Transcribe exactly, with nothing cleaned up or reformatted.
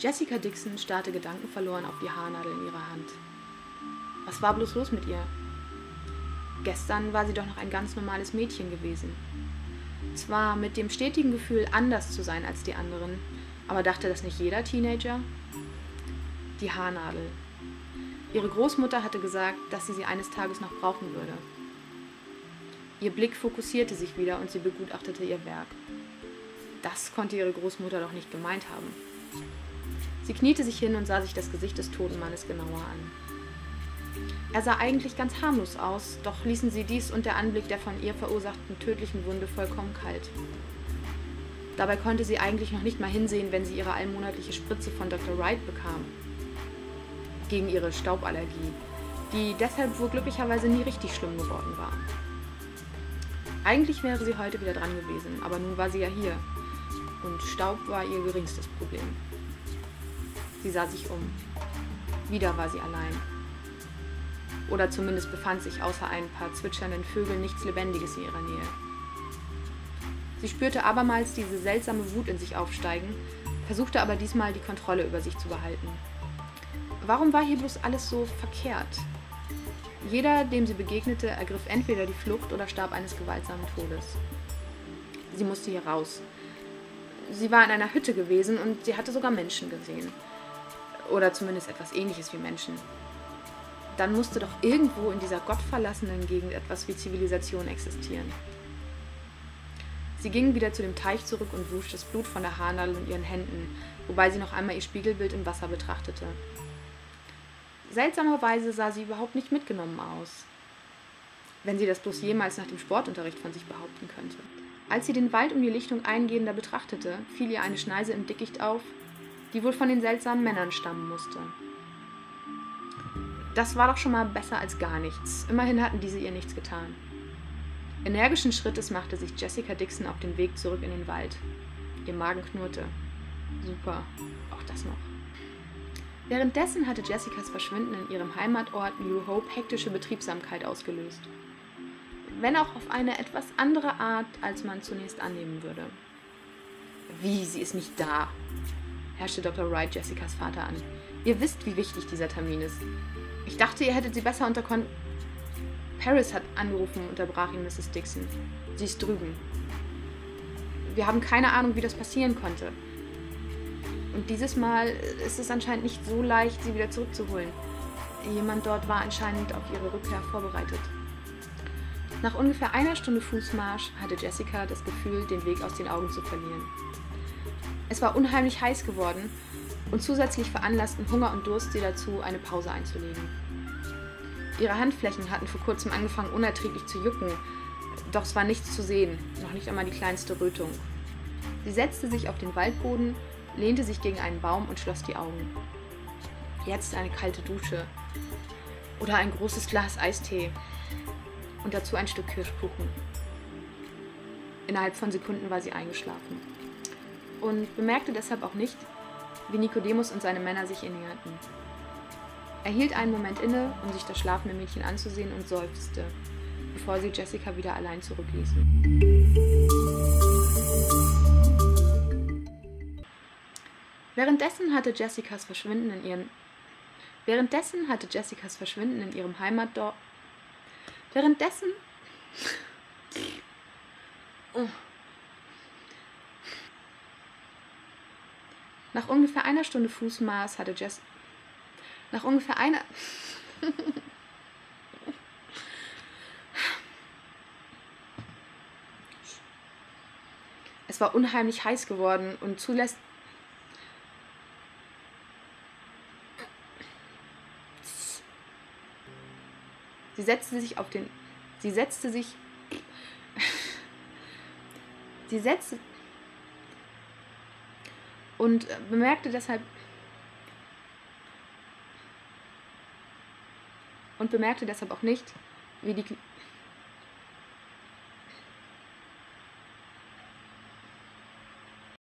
Jessica Dixon starrte gedankenverloren auf die Haarnadel in ihrer Hand. Was war bloß los mit ihr? Gestern war sie doch noch ein ganz normales Mädchen gewesen. Zwar mit dem stetigen Gefühl, anders zu sein als die anderen, aber dachte das nicht jeder Teenager? Die Haarnadel. Ihre Großmutter hatte gesagt, dass sie sie eines Tages noch brauchen würde. Ihr Blick fokussierte sich wieder und sie begutachtete ihr Werk. Das konnte ihre Großmutter doch nicht gemeint haben. Sie kniete sich hin und sah sich das Gesicht des toten Mannes genauer an. Er sah eigentlich ganz harmlos aus, doch ließen sie dies und der Anblick der von ihr verursachten tödlichen Wunde vollkommen kalt. Dabei konnte sie eigentlich noch nicht mal hinsehen, wenn sie ihre allmonatliche Spritze von Doktor Wright bekam. Gegen ihre Stauballergie, die deshalb wohl glücklicherweise nie richtig schlimm geworden war. Eigentlich wäre sie heute wieder dran gewesen, aber nun war sie ja hier. Und Staub war ihr geringstes Problem. Sie sah sich um. Wieder war sie allein. Oder zumindest befand sich außer ein paar zwitschernden Vögeln nichts Lebendiges in ihrer Nähe. Sie spürte abermals diese seltsame Wut in sich aufsteigen, versuchte aber diesmal die Kontrolle über sich zu behalten. Warum war hier bloß alles so verkehrt? Jeder, dem sie begegnete, ergriff entweder die Flucht oder starb eines gewaltsamen Todes. Sie musste hier raus. Sie war in einer Hütte gewesen und sie hatte sogar Menschen gesehen. Oder zumindest etwas Ähnliches wie Menschen. Dann musste doch irgendwo in dieser gottverlassenen Gegend etwas wie Zivilisation existieren. Sie ging wieder zu dem Teich zurück und wusch das Blut von der Haarnadel in ihren Händen, wobei sie noch einmal ihr Spiegelbild im Wasser betrachtete. Seltsamerweise sah sie überhaupt nicht mitgenommen aus. Wenn sie das bloß jemals nach dem Sportunterricht von sich behaupten könnte. Als sie den Wald um die Lichtung eingehender betrachtete, fiel ihr eine Schneise im Dickicht auf, die wohl von den seltsamen Männern stammen musste. Das war doch schon mal besser als gar nichts. Immerhin hatten diese ihr nichts getan. Energischen Schrittes machte sich Jessica Dixon auf den Weg zurück in den Wald. Ihr Magen knurrte. Super, auch das noch. Währenddessen hatte Jessicas Verschwinden in ihrem Heimatort New Hope hektische Betriebsamkeit ausgelöst. Wenn auch auf eine etwas andere Art, als man zunächst annehmen würde. Wie, sie ist nicht da, herrschte Doktor Wright Jessicas Vater an. Ihr wisst, wie wichtig dieser Termin ist. Ich dachte, ihr hättet sie besser unter Kon... Paris hat angerufen, unterbrach ihn Misses Dixon. Sie ist drüben. Wir haben keine Ahnung, wie das passieren konnte. Und dieses Mal ist es anscheinend nicht so leicht, sie wieder zurückzuholen. Jemand dort war anscheinend auf ihre Rückkehr vorbereitet. Nach ungefähr einer Stunde Fußmarsch hatte Jessica das Gefühl, den Weg aus den Augen zu verlieren. Es war unheimlich heiß geworden und zusätzlich veranlassten Hunger und Durst sie dazu, eine Pause einzulegen. Ihre Handflächen hatten vor kurzem angefangen, unerträglich zu jucken, doch es war nichts zu sehen, noch nicht einmal die kleinste Rötung. Sie setzte sich auf den Waldboden, lehnte sich gegen einen Baum und schloss die Augen. Jetzt eine kalte Dusche oder ein großes Glas Eistee und dazu ein Stück Kirschkuchen. Innerhalb von Sekunden war sie eingeschlafen und bemerkte deshalb auch nicht, wie Nikodemus und seine Männer sich ihr näherten. Er hielt einen Moment inne, um sich das schlafende Mädchen anzusehen und seufzte, bevor sie Jessica wieder allein zurückließen. Währenddessen hatte Jessicas Verschwinden in ihren Währenddessen hatte Jessicas Verschwinden in ihrem Heimatdorf Währenddessen oh. Nach ungefähr einer Stunde Fußmarsch hatte Jess Nach ungefähr einer Es war unheimlich heiß geworden und zulässt Sie setzte sich auf den Sie setzte sich Sie setzte und bemerkte deshalb und bemerkte deshalb auch nicht, wie die